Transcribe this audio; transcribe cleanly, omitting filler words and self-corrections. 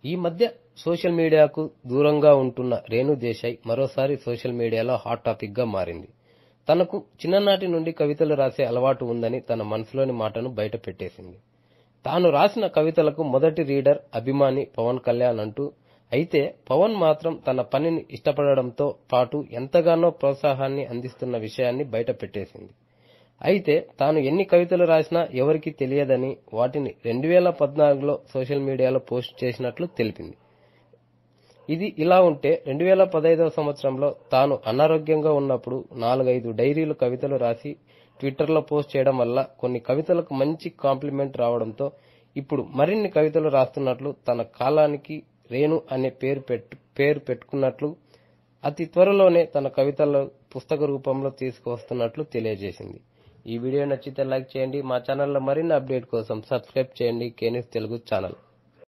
ఈ మధ్య సోషల్ మీడియాకు దూరంగా ఉంటున్న రేణు దేశాయ్ మరోసారి సోషల్ మీడియాలో హాట్ టాపిక్ గా మారింది. తనకు చిన్ననాటి నుండి కవితలు రాసే అలవాటు ఉందని తన మనసులోని మాటను బయట పెట్టేసింది. తాను రాసిన కవితలకు మొదటి రీడర్ అభిమాని పవన్ కళ్యాణ్ అంటూ, అయితే పవన్ మాత్రం తన పనిని ఇష్టపడడంతో పాటు ఎంతగానో ప్రోత్సాహాన్ని అందిస్తున్న విషయాన్ని బయట పెట్టేసింది. అయితే తాను ఎన్ని కవితలు రాసినా ఎవరికీ తెలియదని, వాటిని 2014లో సోషల్ మీడియాలో పోస్ట్ చేసినట్లు తెలిపింది. ఇది ఇలా ఉంటే 2015వ సంవత్సరంలో తాను అనారోగ్యంగా ఉన్నప్పుడు 4-5 డైరీలు కవితలు రాసి ట్విట్టర్లో పోస్ట్ చేయడం వల్ల కొన్ని కవితలకు మంచి కాంప్లిమెంట్ రావడంతో ఇప్పుడు మరిన్ని కవితలు రాస్తున్నట్లు, తన కాలానికి రేణు అనే పేరు పెట్టుకున్నట్లు, అతి త్వరలోనే తన కవితలను పుస్తక రూపంలో తీసుకువస్తున్నట్లు తెలియజేసింది. ఈ వీడియో నచ్చితే లైక్ చేయండి. మా ఛానల్లో మరిన్ని అప్డేట్ కోసం సబ్స్క్రైబ్ చేయండి. K news Telugu channel.